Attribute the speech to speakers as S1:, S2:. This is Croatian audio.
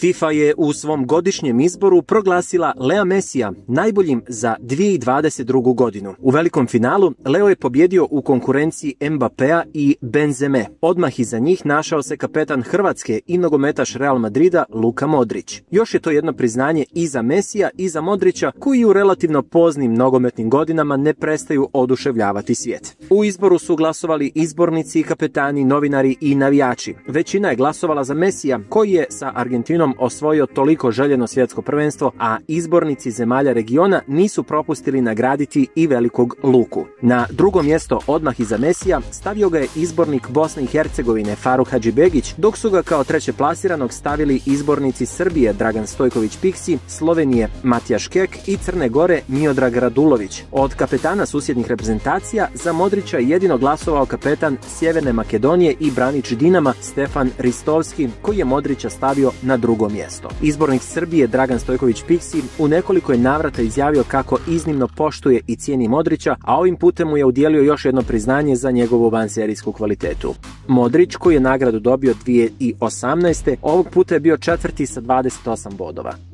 S1: FIFA je u svom godišnjem izboru proglasila Lea Messija najboljim za 2022. godinu. U velikom finalu Leo je pobjedio u konkurenciji Mbappéa i Benzeme. Odmah iza njih našao se kapetan Hrvatske i nogometaš Real Madrida Luka Modrić. Još je to jedno priznanje i za Messija i za Modrića, koji u relativno poznim nogometnim godinama ne prestaju oduševljavati svijet. U izboru su glasovali izbornici, kapetani, novinari i navijači. Većina je glasovala za Messija, koji je sa Argentinom osvojio toliko željeno svjetsko prvenstvo, a izbornici zemalja regiona nisu propustili nagraditi i velikog Luku. Na drugo mjesto odmah iza Messija stavio ga je izbornik Bosne i Hercegovine Faruk Hadžibegić, dok su ga kao treće plasiranog stavili izbornici Srbije Dragan Stojković Piksi, Slovenije Matijaš Kek i Crne Gore Miodrag Radulović. Od kapetana susjednih reprezentacija za Modrića je jedino glasovao kapetan Sjeverne Makedonije i branič Dinama Stefan Ristovski, koji je Modrića stavio na drugo mjesto. Izbornik Srbije Dragan Stojković Piksi u nekoliko je navrata izjavio kako iznimno poštuje i cijeni Modrića, a ovim putem mu je udijelio još jedno priznanje za njegovu vanserijsku kvalitetu. Modrić, koji je nagradu dobio 2018. ovog puta je bio četvrti sa 28 bodova.